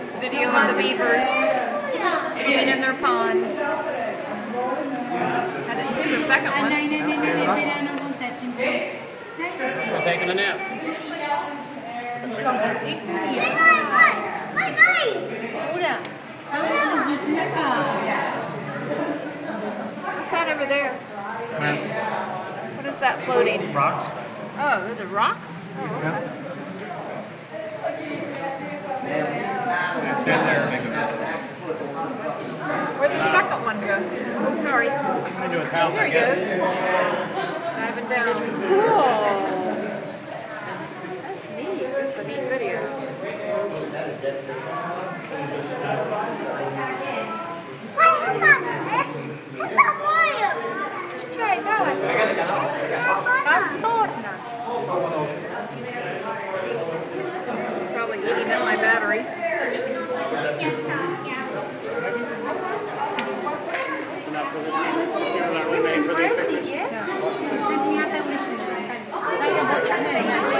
This video of the beavers swimming in their pond. I didn't see the second one. We're taking a nap. What's that over there? What is that floating? Rocks. Oh, those are rocks? Oh, okay. Where'd the second one go? Oh, sorry. Into his house, There he goes. He's diving down. Cool. That's neat. This is a neat video. It's probably eating up my battery. Impressive, yes?